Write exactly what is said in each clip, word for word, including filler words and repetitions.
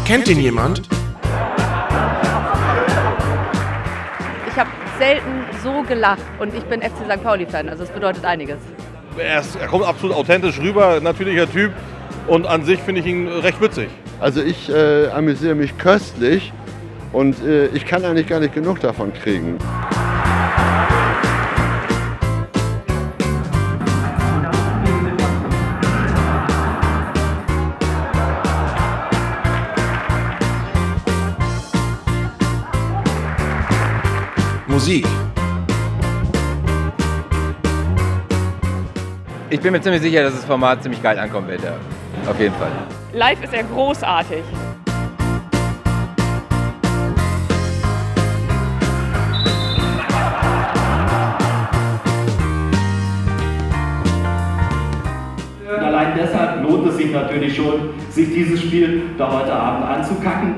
Kennt ihn jemand? Ich habe selten so gelacht und ich bin F C Sankt Pauli-Fan, also es bedeutet einiges. Er, ist, er kommt absolut authentisch rüber, natürlicher Typ und an sich finde ich ihn recht witzig. Also ich äh, amüsiere mich köstlich und äh, ich kann eigentlich gar nicht genug davon kriegen. Musik. Ich bin mir ziemlich sicher, dass das Format ziemlich geil ankommen wird. Ja. Auf jeden Fall. Live ist er großartig. Und allein deshalb lohnt es sich natürlich schon, sich dieses Spiel da heute Abend anzukacken.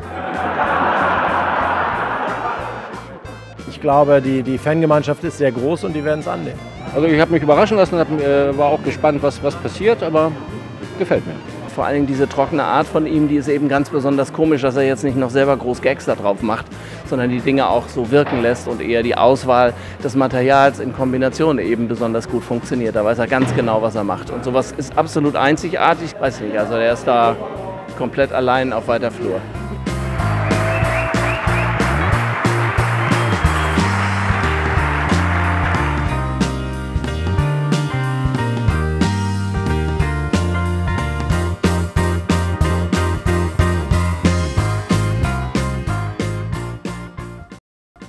Ich glaube, die, die Fangemeinschaft ist sehr groß und die werden es annehmen. Also ich habe mich überraschen lassen, hab, äh, war auch gespannt, was, was passiert, aber gefällt mir. Vor allen Dingen diese trockene Art von ihm, die ist eben ganz besonders komisch, dass er jetzt nicht noch selber groß Gags da drauf macht, sondern die Dinge auch so wirken lässt und eher die Auswahl des Materials in Kombination eben besonders gut funktioniert. Da weiß er ganz genau, was er macht. Und sowas ist absolut einzigartig. Weiß nicht, also der ist da komplett allein auf weiter Flur.